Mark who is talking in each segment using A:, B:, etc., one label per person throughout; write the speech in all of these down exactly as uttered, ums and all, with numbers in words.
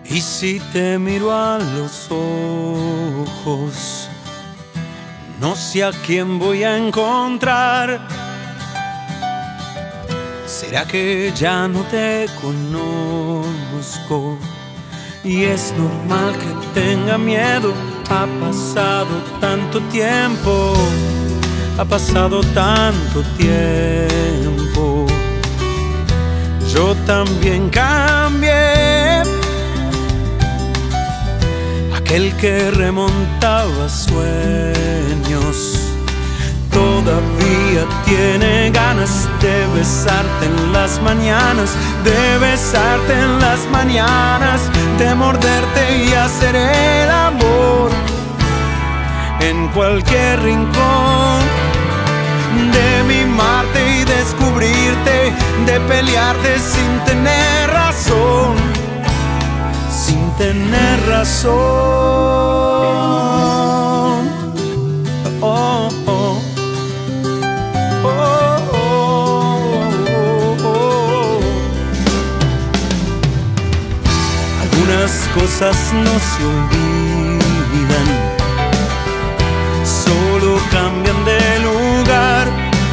A: Y si te miro a los ojos, no sé a quién voy a encontrar. ¿Será que ya no te conozco? Y es normal que tenga miedo. Ha pasado tanto tiempo, ha pasado tanto tiempo. Yo también cambié. Aquel que remontaba sueños todavía tiene ganas de besarte en las mañanas, de besarte en las mañanas, de morderte y hacer el amor en cualquier rincón, de mimarte y descubrirte, de pelearte sin tener razón, sin tener razón. Oh, oh. Algunas cosas no se olvidan, solo cambian de lugar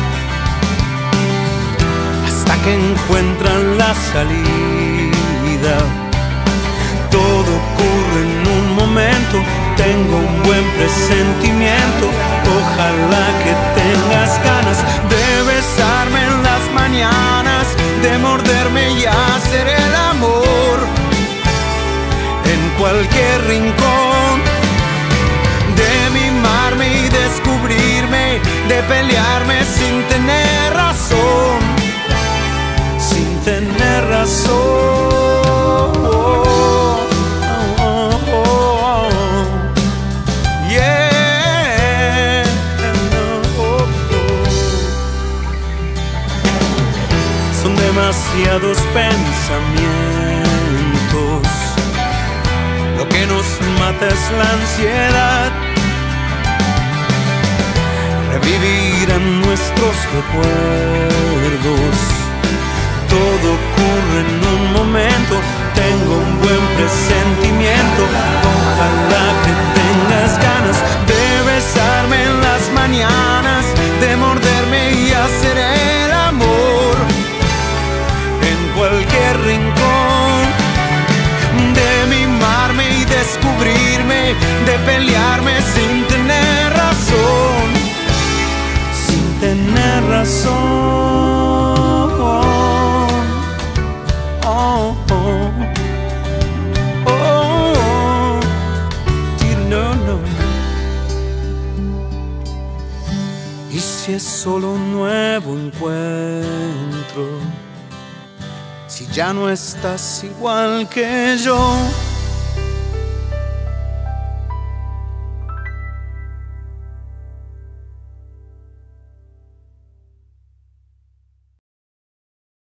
A: hasta que encuentran la salida. Todo ocurre en un momento, tengo un buen presentimiento. Ojalá que tengas ganas de besarme en las mañanas, de morderme y hacer el amor en cualquier rincón, de mimarme y descubrirme, de pelearme sin tener razón, sin tener razón. Son demasiados pensamientos, lo que nos mata es la ansiedad. Revivirán nuestros recuerdos, todo ocurre en un momento. Tengo un buen presentimiento. Ojalá que tengas ganas de besarme en las mañanas, de morderme y hacer el amor en cualquier rincón, de mimarme y descubrirme, de pelearme sin tener razón, sin tener razón. Oh, oh, oh, oh, no, no. Y si es solo un nuevo encuentro, si ya no estás igual que yo,